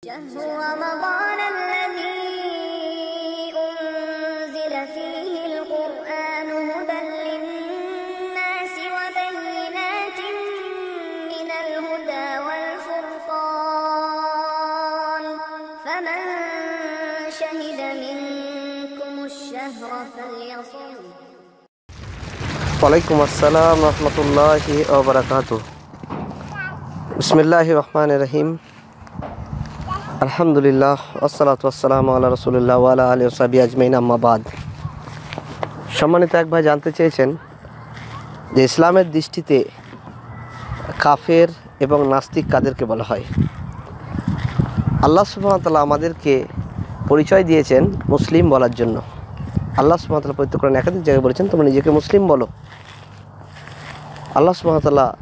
شهر رمضان الذي أنزل فيه القرآن هدى للناس وبينات من الهدى والفرقان فمن شهد منكم الشهر فليصم. ওয়ালাইকুম আসসালাম রহমতুল্লাহি ওয়া বারাকাতুহু। বিসমিল্লাহির রহমানির রহিম। আলহামদুলিল্লাহ ওয়াসসালাতু ওয়াসসালামু আলা রাসূলিল্লাহ ওয়া আলা আলিহি ওয়া সাহবিহি আজমাইন, আম্মা বাদ। সম্মানিত এক ভাই জানতে চেয়েছেন যে ইসলামের দৃষ্টিতে কাফের এবং নাস্তিক কাদেরকে বলা হয়। আল্লাহ সুবহানাহু ওয়া তাআলা আমাদেরকে পরিচয় দিয়েছেন মুসলিম বলার জন্য। আল্লাহ সুবহানাহু ওয়া তাআলা পবিত্র কোরআনে একাধিক জায়গায় বলেছেন তোমরা নিজেকে মুসলিম বলো। আল্লাহ সুবহানাহু ওয়া তাআলা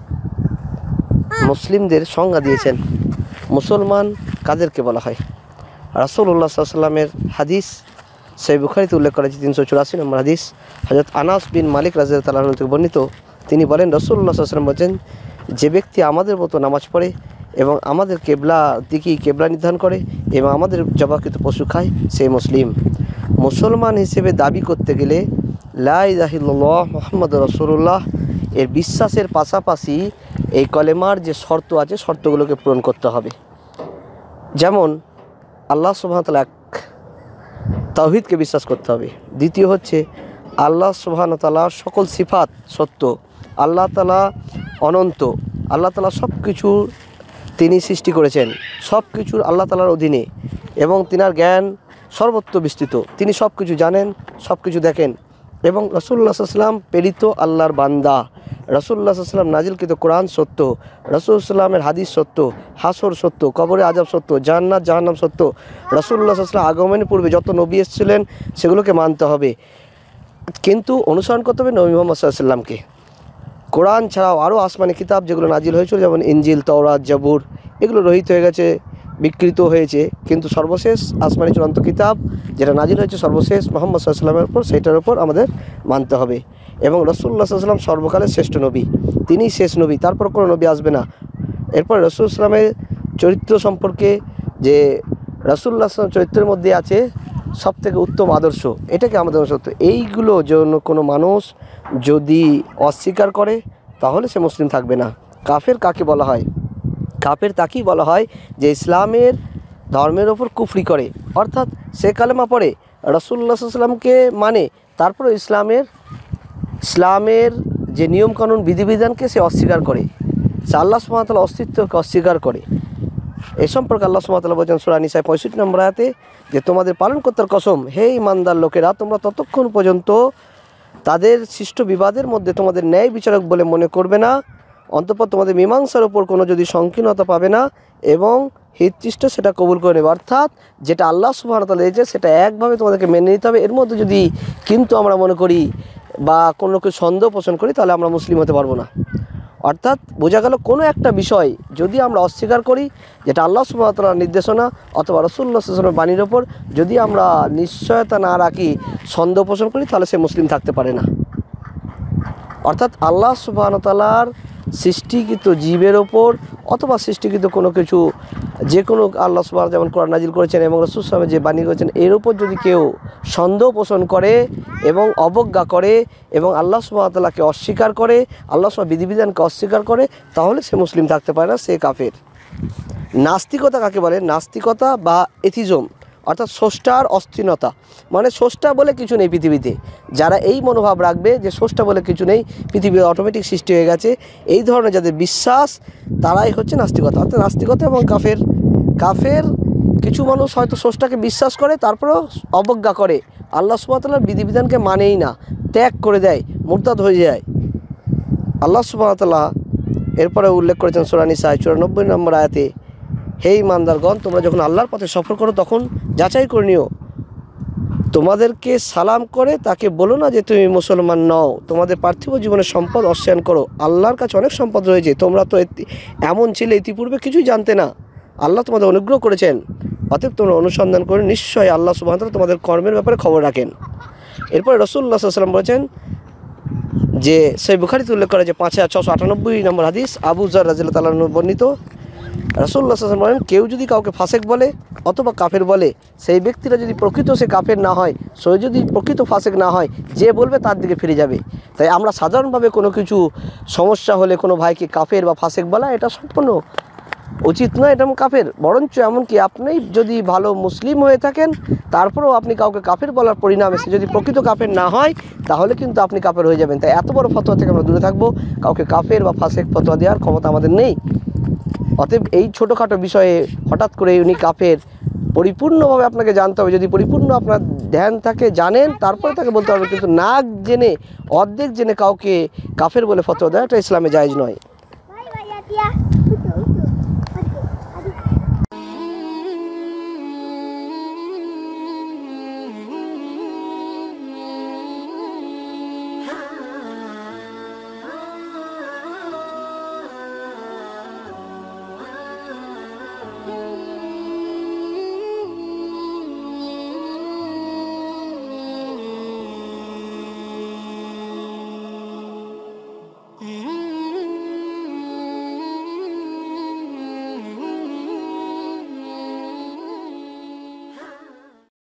মুসলিমদের সংজ্ঞা দিয়েছেন। মুসলমান কাদেরকে বলা হয়? রাসূলুল্লাহ সাল্লাল্লাহু আলাইহি ওয়াসাল্লামের হাদিস সহিহ বুখারীতে উল্লেখ করা হয়েছে 384 নম্বর হাদিস। হযরত আনাস বিন মালিক রাদিয়াল্লাহু তাআলা থেকে বর্ণিত, তিনি বলেন রাসূলুল্লাহ সাল্লাল্লাহু আলাইহি ওয়াসাল্লাম বলেন, যে ব্যক্তি আমাদের মতো নামাজ পড়ে এবং আমাদের কেবলা নির্ধারণ করে এবং আমাদের জবাকৃত পশু খায় সে মুসলিম। মুসলমান হিসেবে দাবি করতে গেলে লা ইলাহা ইল্লাল্লাহ মুহাম্মাদুর রাসূলুল্লাহ এর বিশ্বাসের পাশাপাশি এই কলেমার যে শর্ত আছে শর্তগুলোকে পূরণ করতে হবে। যেমন আল্লাহ সুবহানাহু ওয়া তাআলা এক, তাওহীদকে বিশ্বাস করতে হবে। দ্বিতীয় হচ্ছে আল্লাহ সুবহানাহু ওয়া তাআলা সকল সিফাত সত্য, আল্লাহ তাআলা অনন্ত, আল্লাহ তাআলা সব কিছু তিনি সৃষ্টি করেছেন, সব কিছুর আল্লাহ তাআলার অধীনে এবং তিনার জ্ঞান সর্বত্র বিস্তৃত, তিনি সব কিছু জানেন, সব কিছু দেখেন। এবং রাসূলুল্লাহ সাল্লাল্লাহু আলাইহি ওয়াসাল্লাম প্রেরিত আল্লাহর বান্দা, রাসূলুল্লাহ সাল্লাল্লাহু আলাইহি ওয়াসাল্লাম নাজিলকৃত কোরআন সত্য, রাসূল সাল্লামের হাদিস সত্য, হাসর সত্য, কবরে আযাব সত্য, জান্নাত জাহান্নাম সত্য। রাসূলুল্লাহ সাল্লাল্লাহু আলাইহি ওয়াসাল্লাম আগমনের পূর্বে যত নবী এসেছিলেন সেগুলোকে মানতে হবে, কিন্তু অনুসরণ করতে হবে নবী মুহাম্মদ সাল্লাল্লাহু আলাইহি ওয়াসাল্লামকে। কোরআন ছাড়াও আরও আসমানি কিতাব যেগুলো নাজিল হয়েছিল, যেমন ইনজিল, তাওরাত, জাবুর, এগুলো রহিত হয়ে গেছে, বিকৃত হয়েছে, কিন্তু সর্বশেষ আসমানি চূড়ান্ত কিতাব যেটা নাজিল হয়েছে সর্বশেষ মুহাম্মদ সাল্লাল্লাহু আলাইহি ওয়াসাল্লামের উপর, সেটার উপর আমাদের মানতে হবে। এবং রাসূলুল্লাহ সাল্লাল্লাহু আলাইহি ওয়াসাল্লাম সর্বকালের শ্রেষ্ঠ নবী, তিনিই শেষ নবী, তারপর কোনো নবী আসবে না। এরপর রাসূল সাল্লামের চরিত্র সম্পর্কে, যে রাসূলুল্লাহ সাল্লাল্লাহু আলাইহি চরিত্রের মধ্যে আছে সবথেকে উত্তম আদর্শ, এটাকে আমাদের সত্য। এইগুলো জন্য কোনো মানুষ যদি অস্বীকার করে তাহলে সে মুসলিম থাকবে না। কাফের কাকে বলা হয়? কাফের তাকেই বলা হয় যে ইসলামের ধর্মের ওপর কুফরি করে, অর্থাৎ সে কালেমা পড়ে, রাসূলুল্লাহ সাল্লাল্লাহু আলাইহি ওয়াসাল্লামকে মানে, তারপর ইসলামের যে নিয়মকানুন বিধিবিধানকে সে অস্বীকার করে, সে আল্লাহ সুবহানাহু ওয়া তাআলার অস্তিত্বকে অস্বীকার করে। এই সম্পর্কে আল্লাহ সুবহানাহু ওয়া তাআলা বলেছেন সূরা নিসা 65 নম্বর আয়াতে, যে তোমাদের পালনকর্তার কসম, হে ঈমানদার লোকেরা, তোমরা ততক্ষণ পর্যন্ত তাদের সৃষ্ট বিবাদের মধ্যে তোমাদের ন্যায় বিচারক বলে মনে করবে না, অন্তঃপর তোমাদের মীমাংসার ওপর কোনো যদি সংকীর্ণতা পাবে না এবং হিতচিষ্ট সেটা কবুল করে নেবে। অর্থাৎ যেটা আল্লাহ সুবহানাহু ওয়া তাআলা দিয়েছে সেটা একভাবে তোমাদেরকে মেনে নিতে হবে। এর মধ্যে যদি কিন্তু আমরা মনে করি বা কোনো কিছু সন্দেহ পোষণ করি তাহলে আমরা মুসলিম হতে পারবো না। অর্থাৎ বোঝা গেল কোনো একটা বিষয় যদি আমরা অস্বীকার করি, যেটা আল্লাহ সুবহানাহু ওয়া তাআলার নির্দেশনা অথবা রাসূলুল্লাহ সাল্লাল্লাহু আলাইহি ওয়াসাল্লামের বাণীর ওপর যদি আমরা নিশ্চয়তা না রাখি, সন্দেহ পোষণ করি, তাহলে সে মুসলিম থাকতে পারে না। অর্থাৎ আল্লাহ সুবহানাহু ওয়া তাআলার সৃষ্টিকৃত জীবের ওপর অথবা সৃষ্টিকৃত কোনো কিছু, যে কোনো আল্লাহ সুবহানাহু যেমন কোরআন নাজিল করেছেন এবং রাসূল সাল্লাল্লাহু আলাইহি ওয়াসাল্লাম যে বাণী করেছেন, এর উপর যদি কেউ সন্দেহ পোষণ করে এবং অবজ্ঞা করে এবং আল্লাহ সুবহানাহু ওয়া তাআলাকে অস্বীকার করে, আল্লাহ সুবহানাহু বিধিবিধানকে অস্বীকার করে, তাহলে সে মুসলিম থাকতে পারে না, সে কাফের। নাস্তিকতা কাকে বলে? নাস্তিকতা বা এথিজম, অর্থাৎ স্রষ্টার অস্থিরতা, মানে স্রষ্টা বলে কিছু নেই পৃথিবীতে। যারা এই মনোভাব রাখবে যে স্রষ্টা বলে কিছু নেই, পৃথিবী অটোমেটিক সৃষ্টি হয়ে গেছে, এই ধরনের যাদের বিশ্বাস, তারাই হচ্ছে নাস্তিকতা। অর্থাৎ নাস্তিকতা এবং কাফের কিছু মানুষ হয়তো স্রষ্টাকে বিশ্বাস করে তারপরেও অবজ্ঞা করে, আল্লাহ সুবহানাহু ওয়া তাআলার বিধিবিধানকে মানেই না, ত্যাগ করে দেয়, মুরতাদ হয়ে যায়। আল্লাহ সুবহানাহু ওয়া তাআলা এরপরে উল্লেখ করেছেন সূরা নিসা 94 নম্বর আয়াতে, হে ঈমানদারগণ, তোমরা যখন আল্লাহর পথে সফর করো তখন যাচাই করে নিও, তোমাদেরকে সালাম করে তাকে বলো না যে তুমি মুসলমান নও, তোমাদের পার্থিব জীবনের সম্পদ অস্বীকার করো, আল্লাহর কাছে অনেক সম্পদ রয়েছে, তোমরা তো এমন ছিলে ইতিপূর্বে কিছুই জানতে না, আল্লাহ তোমাদের অনুগ্রহ করেছেন, অতএব তোমরা অনুসন্ধান করে নিশ্চয়ই আল্লাহ সুবহানাহু ওয়া তাআলা তোমাদের কর্মের ব্যাপারে খবর রাখেন। এরপরে রাসূলুল্লাহ সাল্লাল্লাহু আলাইহি ওয়াসাল্লাম বলেছেন যে সহিহ বুখারীতে উল্লেখ করা যে 5698 নম্বর হাদিস, আবু যর রাদিয়াল্লাহু তাআলা বর্ণিত, রাসূলুল্লাহ সাল্লাল্লাহু আলাইহি ওয়াসাল্লাম বলেন, কেউ যদি কাউকে ফাসেক বলে অথবা কাফের বলে, সেই ব্যক্তিরা যদি প্রকৃত সে কাফের না হয়, সে যদি প্রকৃত ফাসেক না হয়, যে বলবে তার দিকে ফিরে যাবে। তাই আমরা সাধারণভাবে কোনো কিছু সমস্যা হলে কোনো ভাইকে কাফের বা ফাসেক বলা এটা সম্পূর্ণ উচিত নয়, এটা কাফের। বরঞ্চ এমনকি আপনি যদি ভালো মুসলিম হয়ে থাকেন, তারপরেও আপনি কাউকে কাফের বলার পরিণামে সে যদি প্রকৃত কাফের না হয়, তাহলে কিন্তু আপনি কাফের হয়ে যাবেন। তাই এত বড় ফতোয়া থেকে আমরা দূরে থাকবো। কাউকে কাফের বা ফাসেক ফতোয়া দেওয়ার ক্ষমতা আমাদের নেই। অতএব এই ছোটোখাটো বিষয়ে হঠাৎ করে উনি কাফের, পরিপূর্ণভাবে আপনাকে জানতে হবে। যদি পরিপূর্ণ আপনার ধ্যান থাকে, জানেন, তারপরে তাকে বলতে হবে। কিন্তু না জেনে, অর্ধেক জেনে কাউকে কাফের বলে ফতোয়া দেওয়া, এটা ইসলামে জায়েজ নয়।